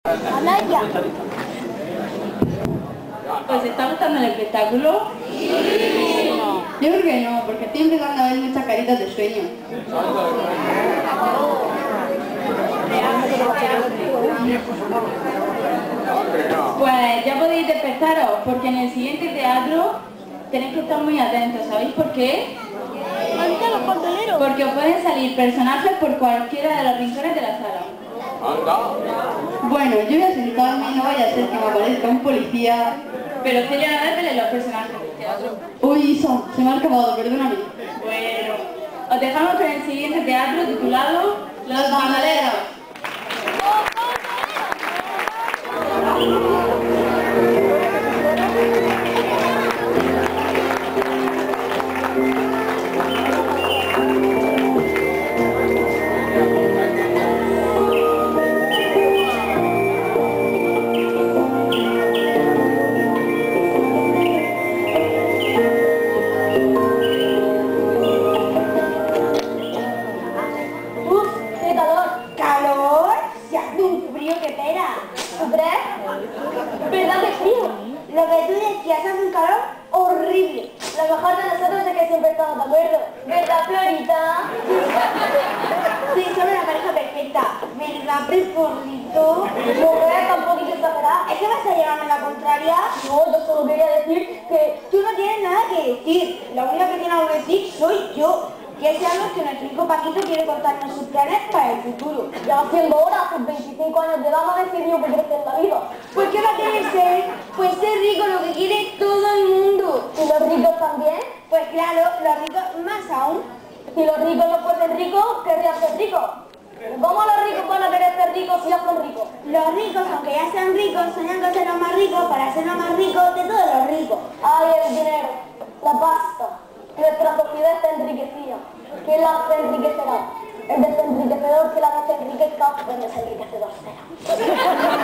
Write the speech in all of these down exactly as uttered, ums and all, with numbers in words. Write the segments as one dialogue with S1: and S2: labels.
S1: Anaya.
S2: ¿Os está gustando el espectáculo?
S1: Sí.
S3: Yo creo que no, porque estoy empezando a ver muchas caritas de sueño.
S2: Pues ya podéis despertaros, porque en el siguiente teatro tenéis que estar muy atentos. ¿Sabéis por qué?
S1: Ante los pantoneros.
S2: Porque os pueden salir personajes por cualquiera de los rincones de la sala.
S3: Bueno, yo voy a sentarme y no vaya a ser que me aparezca un policía.
S2: Pero Celia, no desveles los personajes del teatro.
S3: Uy, Isa, se me ha acabado, perdóname.
S2: Bueno, os dejamos con el siguiente teatro titulado Los Bandoleros.
S1: ¿Verdad que frío? Lo que tú decías hace un calor horrible. Lo mejor de nosotros es que siempre estamos de acuerdo. ¿Verdad, Florita? Sí, somos una pareja perfecta. ¿Verdad, Preforrito? No veas tan poquito exagerada. ¿Es que vas a llevarme la contraria? No, yo solo quería decir que tú no tienes nada que decir. La única que tiene algo que decir soy yo. Ya sabemos que nuestro hijo Paquito quiere contarnos sus planes para el futuro. Ya haciendo hora, hace veinticinco años de edad, no decidió que crece en la vida. ¿Pues qué va a querer ser? Pues ser rico, lo que quiere todo el mundo. ¿Y los ricos también? Pues claro, los ricos más aún. Si los ricos no fuesen ricos, querrían ser ricos. ¿Cómo los ricos van a querer ser ricos si ya son ricos? Los ricos, aunque ya sean ricos, soñan con ser los más ricos para ser los más ricos de todos los ricos. Ay, el dinero, la pasta. Nuestra sociedad está enriquecida. ¿Quién la enriquecerá? El desenriquecedor que la desenriquezca, pues el desenriquecedor será.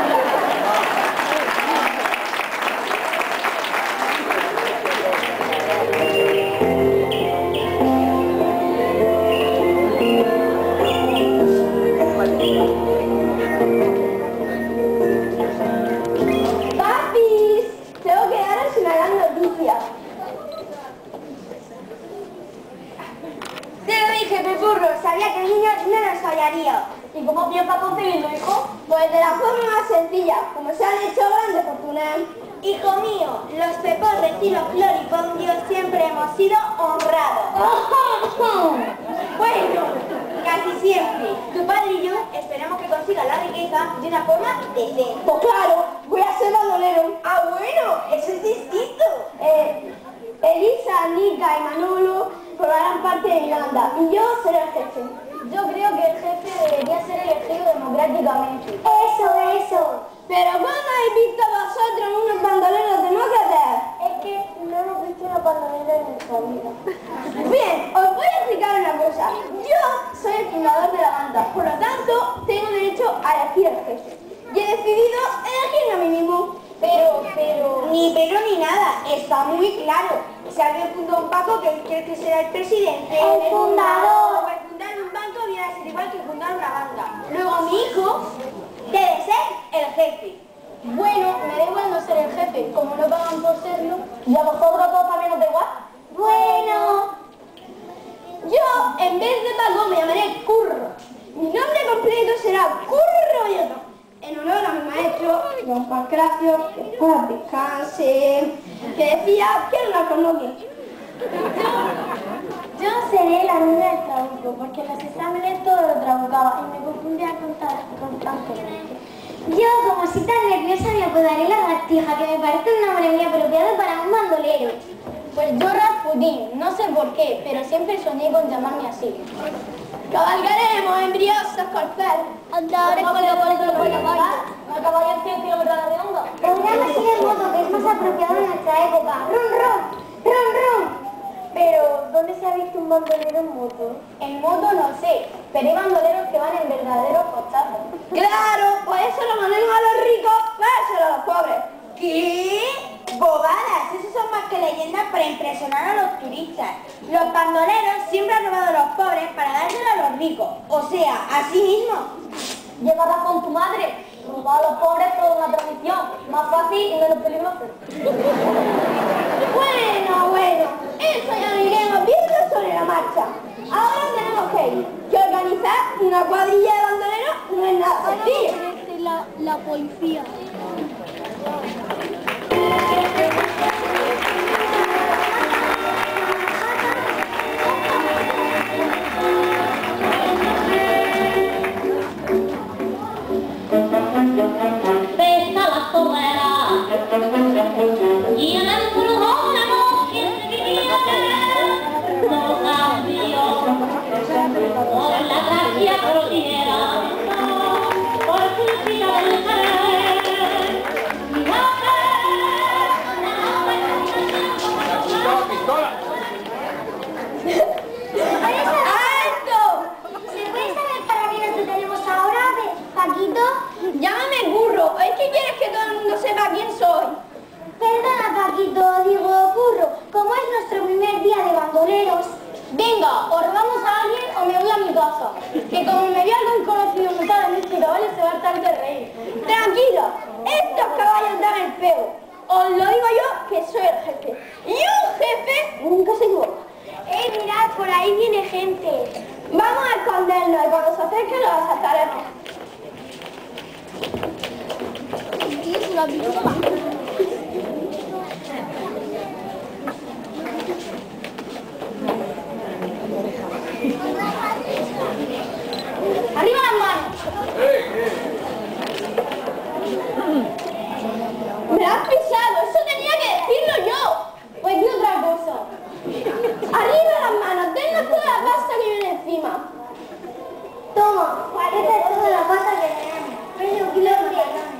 S1: ¡Papis! Tengo que daros una gran noticia. Te lo dije, Pepurro, sabía que el niño no nos fallaría. ¿Y cómo piensas conseguirlo, hijo? Pues de la forma más sencilla, como se han hecho grandes fortunas. Hijo mío, los Pepos de estilo Floripondio siempre hemos sido honrados. Bueno, casi siempre. Tu padre y yo esperamos que consigas la riqueza de una forma decente. Pues claro, voy a ser bandolero. Ah, bueno, eso es distinto. Eh, Elisa, Nika y Manolo formarán parte de mi banda y yo seré el jefe. Yo creo que el jefe debería ser elegido democráticamente. Eso, eso. Pero ¿cuándo habéis visto vosotros unos bandoleros demócratas? Es que no hemos visto unos bandoleros en nuestra vida. Bien, os voy a explicar una cosa. Yo soy el fundador de la banda, por lo tanto tengo derecho a elegir al jefe. Y he decidido elegirme a mí mismo. Pero, pero... Ni pero ni nada, está muy claro. Si alguien fundó un banco, que quiere que será el presidente. El fundador. Pues fundar un banco viene a ser igual que fundar una banda. Luego mi hijo debe ser el jefe. Bueno, me da igual no ser el jefe, como no pagan por serlo. ¿Y a vosotros todos también os da igual? Bueno, yo en vez de Paco me llamaré Curro. Mi nombre completo será Curro Rollero. En honor a mi maestro, don Pancracio, que paz descanse, que decía que era una colonia. Yo seré la niña del trabuco, porque en los exámenes todo lo trabucaba y me confundía con, con tanto gente. Yo, como soy tan nerviosa, me apodaré la Lagartija, que me parece un nombre muy apropiado para un bandolero. Pues yo Rasputín, no sé por qué, pero siempre soñé con llamarme así. Cabalgaremos en briosos corceles. Andaré con la bolsa por la calle. ¿A caballo en cien kilómetros de onda? Podríamos ir en moto, que es más apropiado en nuestra época. ¡Rum, rum! ¡Rum, rum! Pero, ¿dónde se ha visto un bandolero en moto? En moto no sé, pero hay bandoleros que van en verdaderos cochazos. ¡Claro! Por eso lo mandamos a los ricos, para a los pobres. ¿Qué? ¡Bobadas! Esos son más que leyendas para impresionar a los turistas. Los bandoleros siempre han robado a los pobres para dárselo a los ricos. O sea, a sí mismos. Lleva razón tu madre. robar a los pobres es toda una tradición. Más fácil y menos peligroso. Bueno, bueno, eso ya lo iremos viendo sobre la marcha. Ahora tenemos que ir. Que organizar una cuadrilla de bandoleros no es nada sencillo.
S4: La, la policía.
S5: Pesa la sobera y en el furgón hemos querido no cambió por la gracia cordillera por cultura del Jerez y la
S1: ¡Alto! ¿Se puede saber para qué nos detenemos ahora, Paquito? Llámame burro. ¿Es que quieres que todo el mundo sepa quién soy? Perdona, Paquito, digo burro. Como es nuestro primer día de bandoleros, venga, o robamos a alguien o me voy a mi casa. Que como me vea algún conocido montar en este caballo se va a hartar de reír. Tranquilo, estos caballos dan el pego. Os lo digo yo, que soy el jefe. Y un jefe nunca se equivoca. ¡Eh, mirad, por ahí viene gente! Vamos a escondernos y cuando se acerquen los asaltaremos.
S4: ¿Tienes una pistola?
S1: ¡Arriba las manos! ¡Me has pisado! ¡Eso tenía que decirlo yo! Pues di otra cosa. ¡Arriba las manos! ¡Dennos toda la pasta que viene encima! Toma, esta es toda la pasta que tenemos. Medio kilo de macarrones.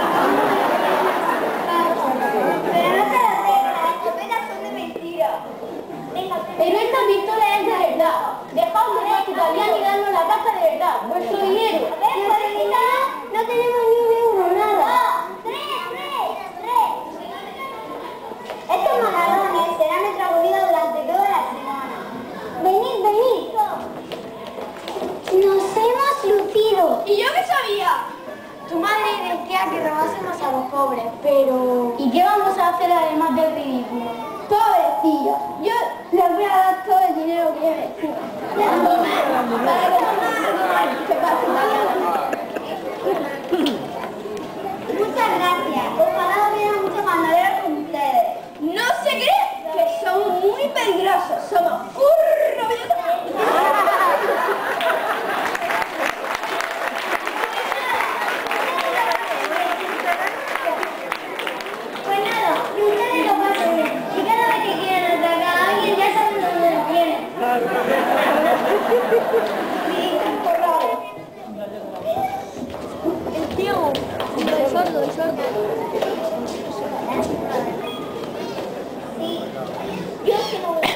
S1: Pero no te las dejas, las escopetas son de mentira. Pero esta pistola es de verdad. Dejad de más italianos y darnos la pasta de verdad. Vuestro dinero. A ver, pobrecita, no tenemos ni un euro, nada. ¡Tres, tres, tres! Estos macarrones serán nuestra comida durante toda la semana. Venid, venid. Nos hemos lucido. ¿Y yo qué sabía? Tu madre decía que robásemos a los pobres, pero... ¿Y qué vamos a hacer además del ridículo? Pobrecilla, yo les voy a dar todo el dinero que me encima. Para que tomar, que pase mañana. Muchas gracias. Ojalá hubiera muchos bandoleros como ustedes. No se cree que somos muy peligrosos. Somos furros. Pues nada, que ustedes lo pasen bien. Y cada vez que quieran atracar a alguien ya saben dónde lo tienen. Sí, por raro.
S4: El tío. El sordo, el sordo.
S1: Sí. Yo es que no voy.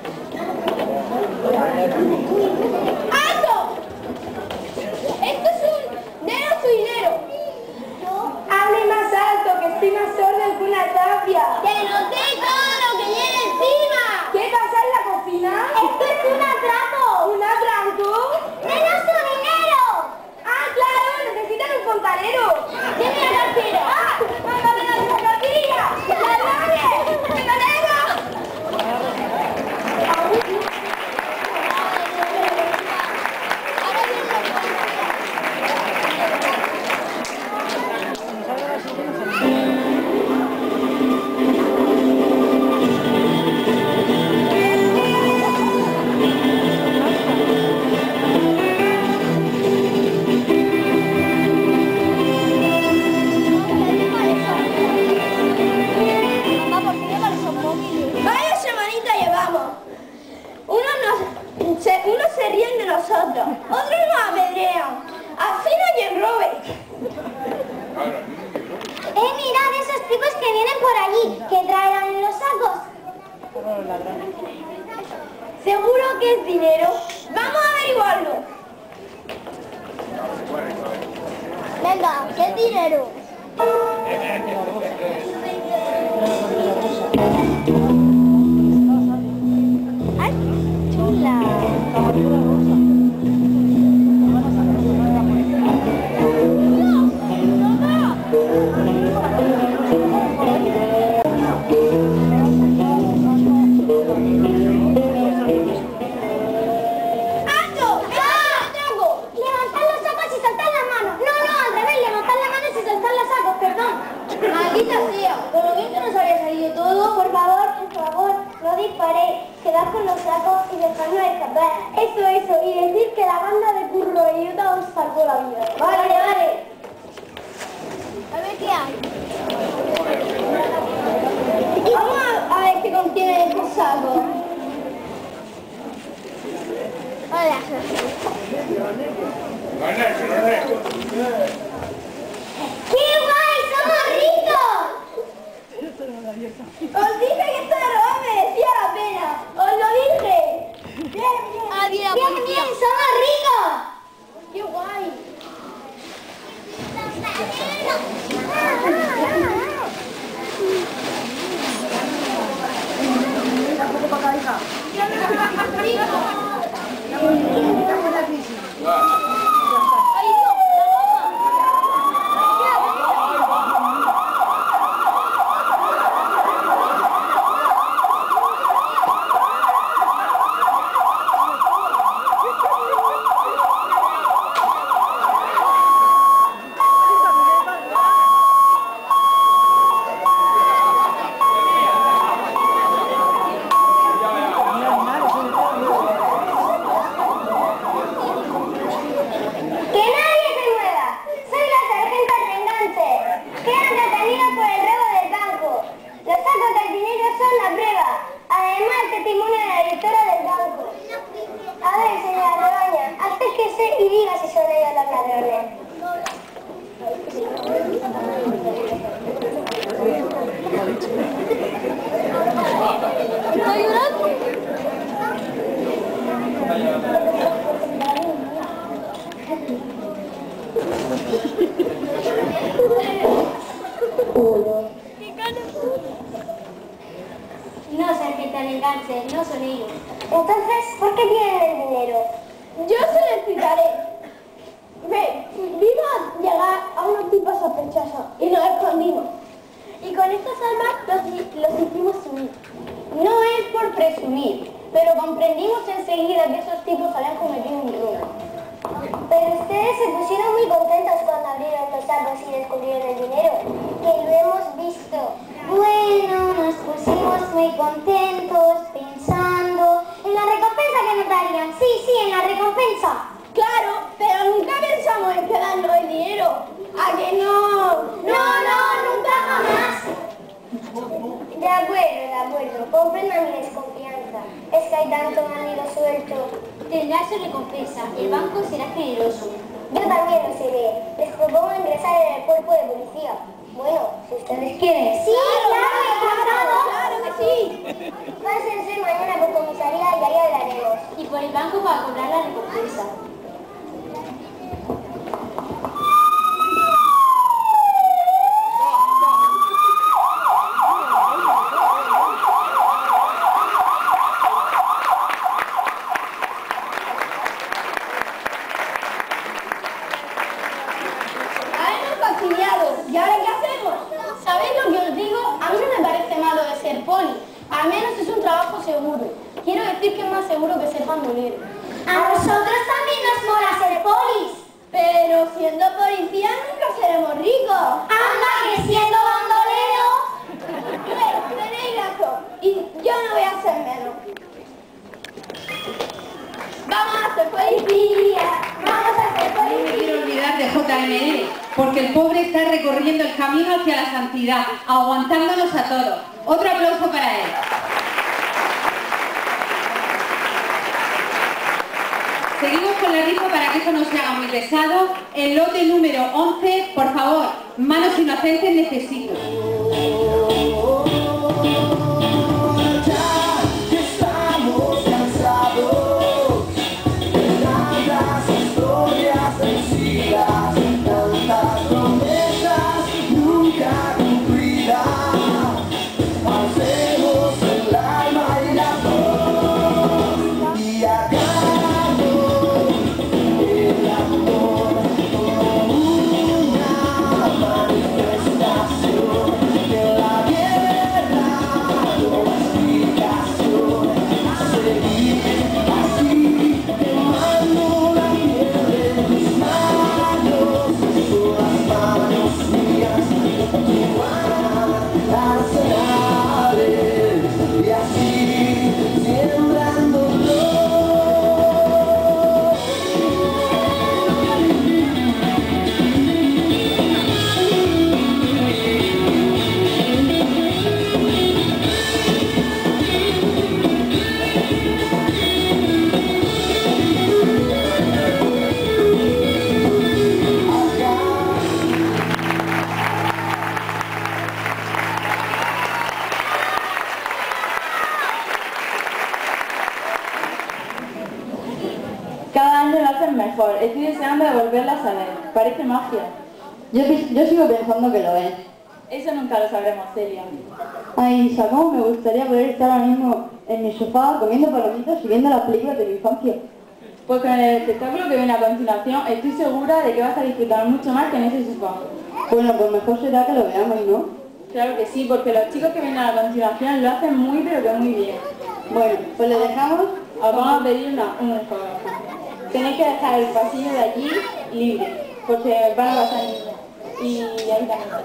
S1: ¡Alto! Esto es un... ¡Denos su dinero! Hable más alto, que estoy más sordo que una tapia. ¡Que nos dé todo lo que viene encima! ¿Qué pasa en la cocina? ¡Esto es un atraco! ¿Un atraco? ¡Denos su dinero! ¡Ah, claro! ¡Necesitan un fontanero! ¡Deme la cartera! ¡Ah! ¡Mándame la cartilla! ¡Ladrones! ¡Fontaneros! Vaya semanita llevamos. Unos, nos, se, unos se ríen de nosotros, otros nos apedrean. Así no hay quien robe. Eh, mirad esos tipos que vienen por allí, que traerán en los sacos. Seguro que es dinero. Vamos a averiguarlo.
S4: Venga, ¿qué es dinero? ¡Ay, chula! ¡Qué guay! ¡Somos ricos!
S1: Os dije que esta ropa merecía la pena. Os lo dije. Bien, bien.
S4: ¡Bien, bien! ¡Somos ricos!
S1: ¡Qué guay!
S4: Y diga si son ellos los ladrones. ¿Está llorando? No, sargento, no enganche, no son ellos. Entonces, ¿por qué tienen el dinero?
S1: Yo se lo explicaré. Ve, vimos llegar a unos tipos sospechosos y nos escondimos. Y con estas armas los, los hicimos subir. No es por presumir, pero comprendimos enseguida que esos tipos habían cometido un robo.
S4: Pero ustedes se pusieron muy contentos cuando abrieron los sacos y descubrieron el dinero, que lo hemos visto. Bueno, nos pusimos muy contentos pensando en la recompensa que nos darían. Sí, sí, en la recompensa.
S1: Claro, pero nunca pensamos en quedarnos el dinero. ¿A que no?
S4: No, no, nunca jamás. De acuerdo, de acuerdo. Comprenda mi desconfianza. Es que hay tanto bandido suelto. Tendrá su recompensa. El banco será generoso. Yo también lo seré. Les propongo ingresar en el cuerpo de policía. Bueno, si ustedes quieren. Sí, claro, encantado.
S1: Claro que sí.
S4: Pásense mañana por comisaría y ahí hablaremos. Y por el banco para cobrar la recompensa.
S1: ¿Y ahora qué hacemos? ¿Sabéis lo que os digo? A mí no me parece malo de ser poli. Al menos es un trabajo seguro. Quiero decir que es más seguro que ser bandolero.
S4: A nosotros también nos mola ser polis.
S1: Pero siendo policía nunca seremos ricos.
S4: Anda, que siendo bandolero.
S1: Bueno, tenéis razón. Y yo no voy a ser menos. Vamos a hacer policía. Vamos a hacer
S6: No me quiero
S1: policía.
S6: olvidar de J M D, porque el pobre está recorriendo el camino hacia la santidad, aguantándonos a todos. Otro aplauso para él. Seguimos con la rifa para que eso no se haga muy pesado. El lote número once, por favor, manos inocentes necesito.
S7: Que la
S2: volverlas a ver. Parece magia.
S3: Yo, pi- yo sigo pensando que lo es.
S2: Eso nunca lo sabremos, Celia.
S3: Ay, Isa, cómo me gustaría poder estar ahora mismo en mi sofá comiendo palomitas y viendo las películas de mi infancia.
S2: Pues con el espectáculo que viene a continuación, estoy segura de que vas a disfrutar mucho más que en ese sofá.
S3: Bueno, pues mejor será que lo veamos, ¿no?
S2: Claro que sí, porque los chicos que vienen a continuación lo hacen muy pero que muy bien.
S3: Bueno, pues le dejamos.
S2: Os vamos a pedir una, un favor. Tenéis que dejar el pasillo de allí libre, porque van a pasar niños. Y ahí también.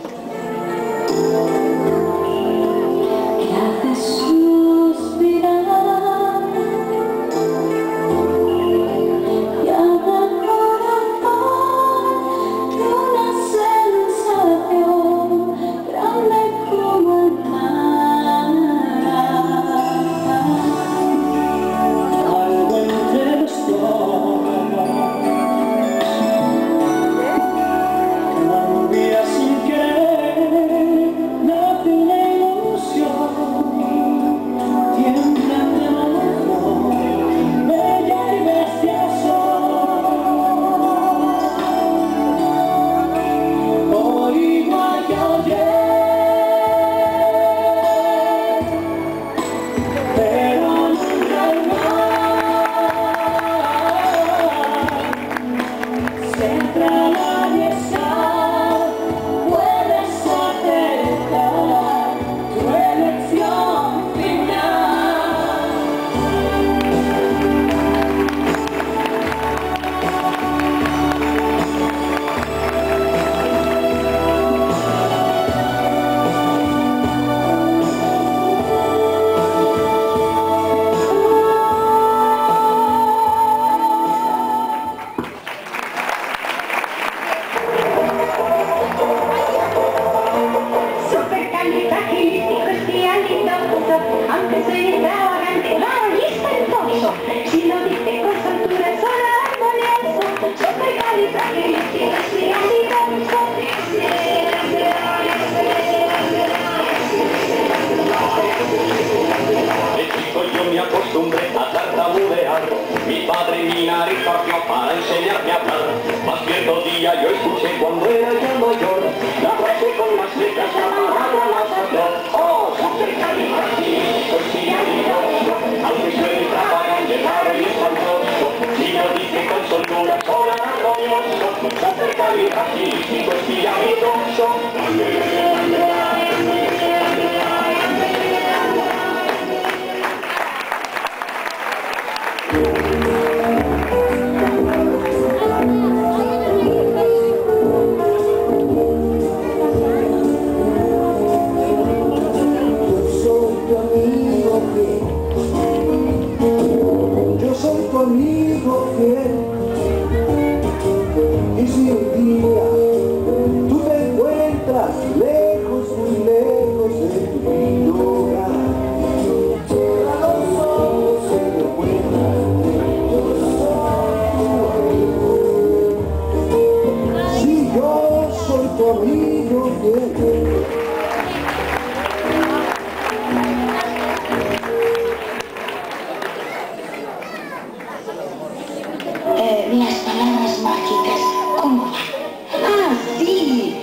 S7: Eh, las palabras mágicas, ¿cómo van? ¡Ah, sí!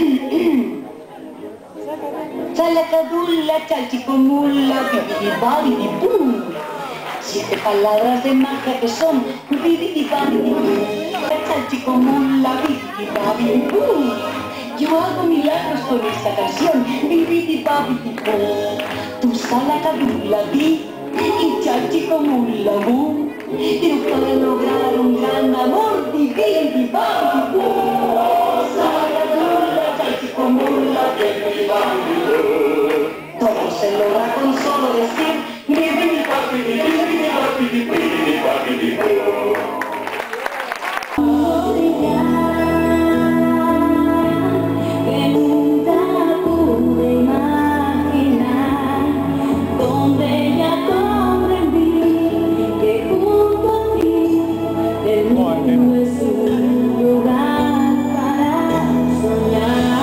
S7: Salacadulla, chalchicomula, bibidibabidibú. Siete palabras de magia que son bibidibabidibú, chalchicomula, bibidibabidibú. Yo hago milagros con esta canción, bibidibabidibú. Tu salacadulla, di, y chalchicomula, bú. Pero para lograr un gran amor, bibidibabidibú. Salacadulla, chalchicomula, bibidibabidibú. Todo se logra con solo decir que nunca pude imaginar, donde ya comprendí que junto a ti el mundo es un lugar para soñar.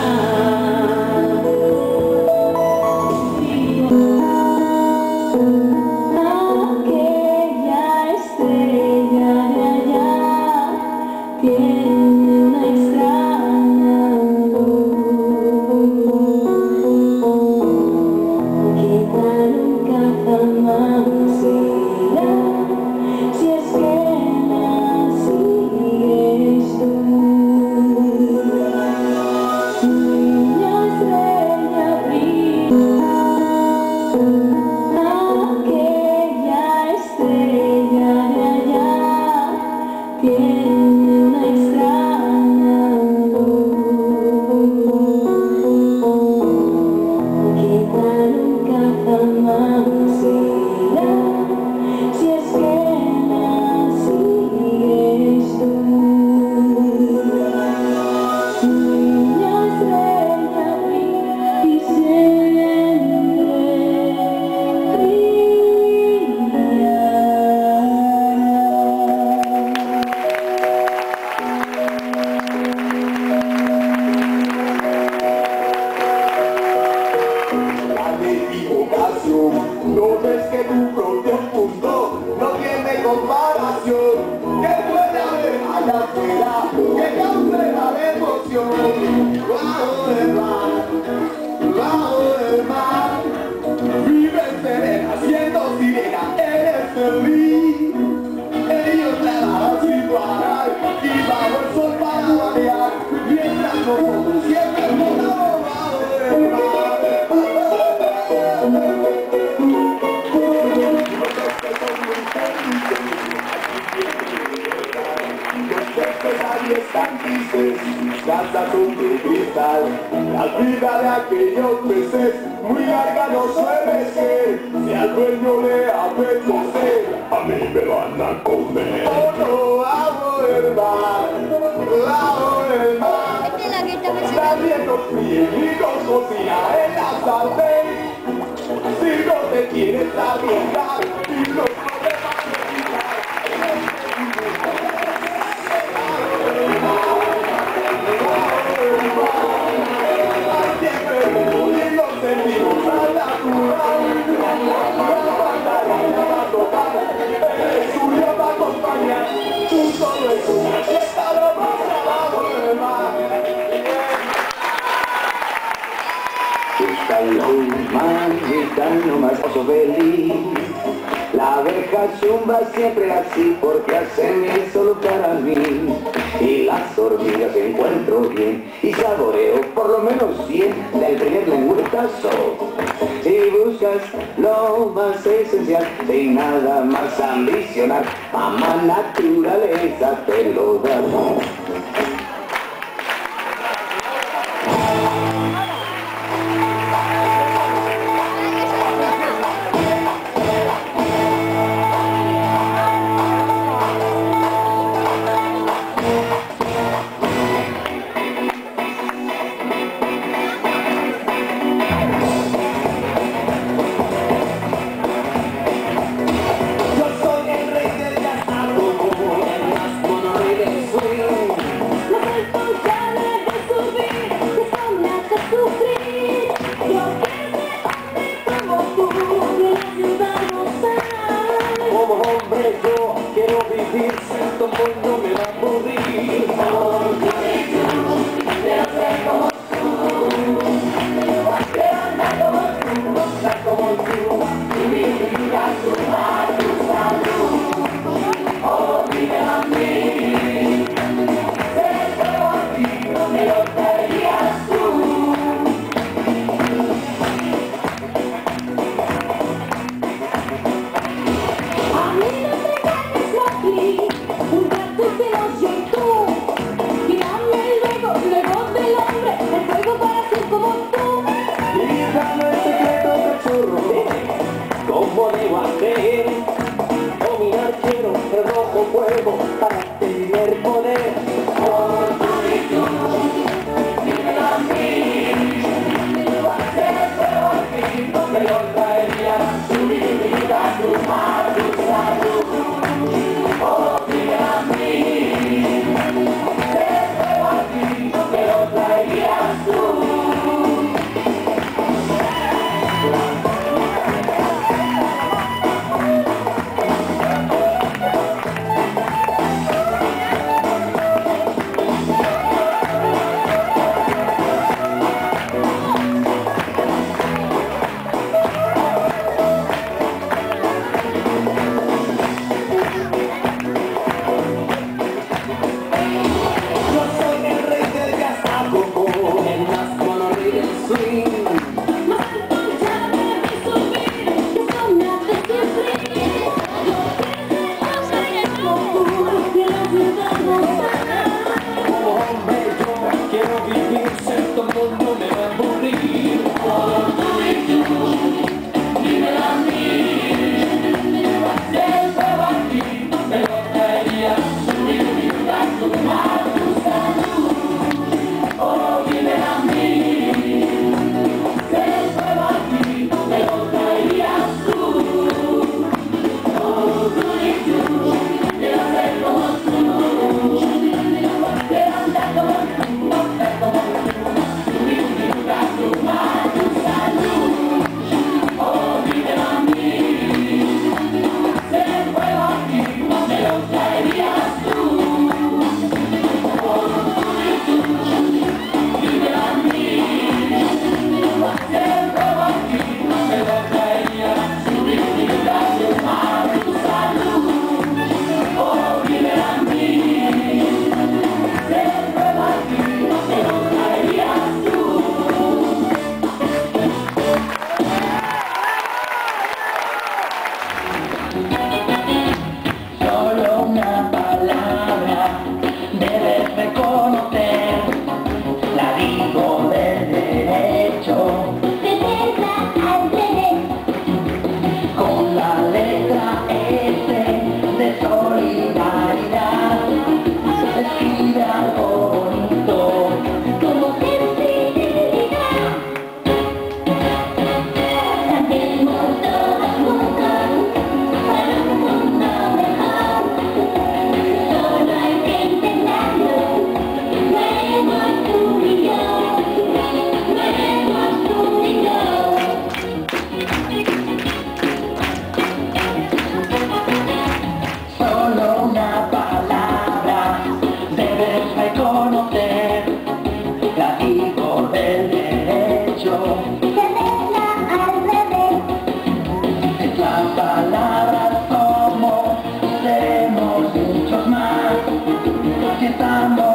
S7: Aquella estrella
S8: La abeja zumba siempre así porque hace miel solo para mí. Y las hormigas encuentro bien y saboreo por lo menos cien del primer lengüetazo. Si buscas lo más esencial, sin nada más ambicionar, mamá naturaleza te lo da.
S1: Un gato que no soy tú.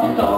S7: montón.